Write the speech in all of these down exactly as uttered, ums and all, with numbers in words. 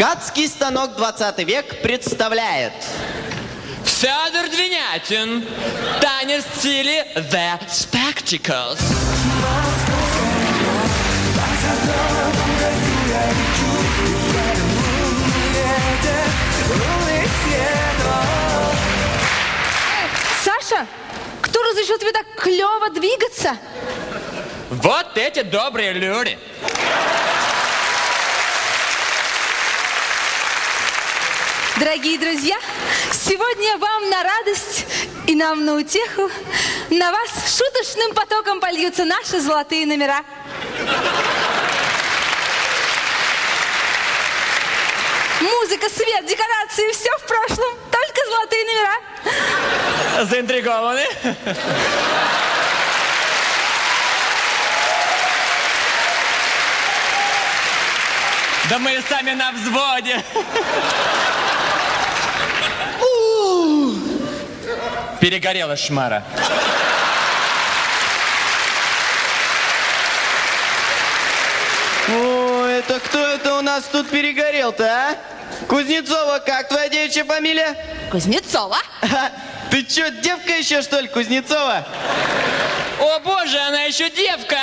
Ткацкий станок двадцатый век представляет Федор Двинятин. Танец в стиле The Spectacles. Саша, кто разрешил тебе так клево двигаться? Вот эти добрые люди. Дорогие друзья, сегодня вам на радость и нам на утеху на вас шуточным потоком польются наши золотые номера. Музыка, свет, декорации, все в прошлом, только золотые номера. Заинтригованы? Да мы сами на взводе. Перегорела шмара. О, это кто это у нас тут перегорел-то, а? Кузнецова, как твоя девичья фамилия? Кузнецова? А, ты чё, девка еще, что ли, Кузнецова? О боже, она еще девка.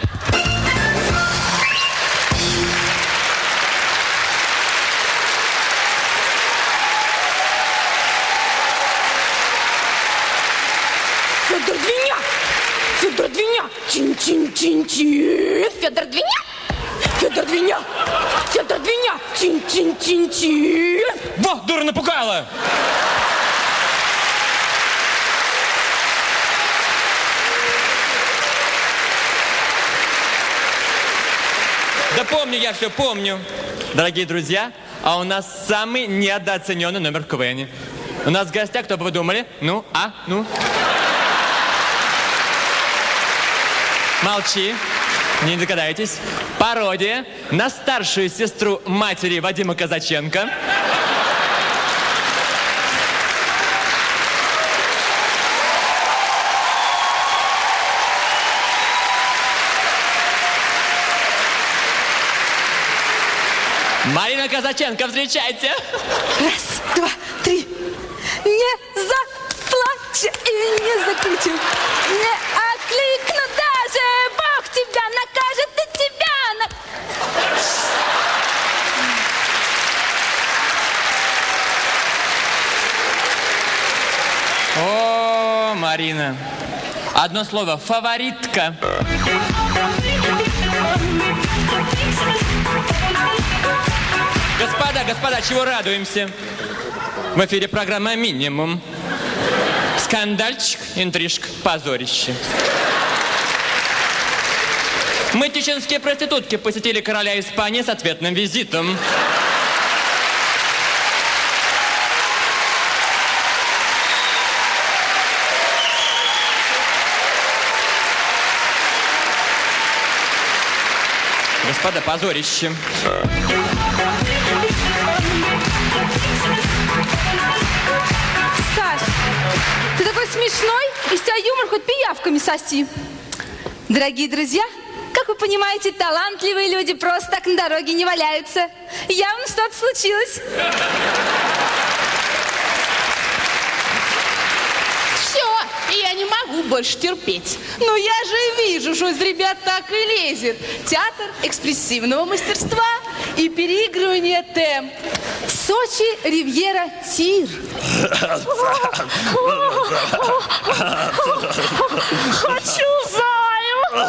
Федор Двиня! Федор Двиня! Чин-чин-чин-чин! Федор Двиня! Федор Двиня! Федор Двиня! Чин-чин-чин-чин! Во, дура напугала! Да помню, я все помню. Дорогие друзья, а у нас самый недооцененный номер в КВН. У нас в гостях, кто бы вы думали? Ну, а, ну? Молчи, не догадаетесь. Пародия на старшую сестру матери Вадима Казаченко. Марина Казаченко, встречайте. Раз, два, три. Не заплачу и не закричу. Не окликну даже. Бог тебя накажет и тебя на... О, Марина. Одно слово. Фаворитка. Господа, господа, чего радуемся? В эфире программа «Минимум». Скандальчик, интрижка, позорище. Мы, чеченские проститутки, посетили короля Испании с ответным визитом. Господа, позорище. Саш, ты такой смешной, из тебя юмор хоть пиявками соси. Дорогие друзья, как вы понимаете, талантливые люди просто так на дороге не валяются. Явно что-то случилось. Все, я не могу больше терпеть. Но я же вижу, что из ребят так и лезет. Театр экспрессивного мастерства и переигрывание темп. Сочи, Ривьера, Тир. Хочу заю.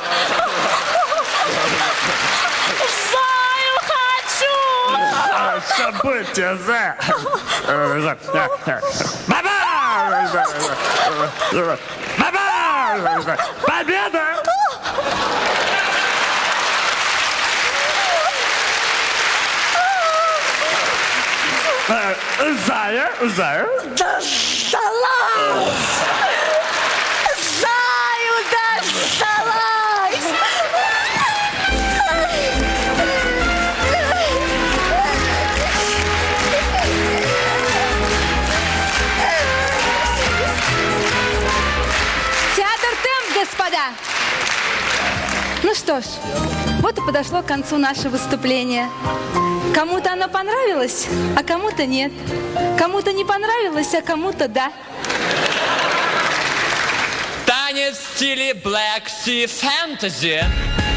Заю хочу. События за... Баба! Баба! Победа! Зая, Зая. Досталась! Заю досталась! Театр темп, господа! Ну что ж, вот и подошло к концу наше выступление. Кому-то оно понравилось, а кому-то нет. Кому-то не понравилось, а кому-то да. Танец в стиле Black Sea Fantasy.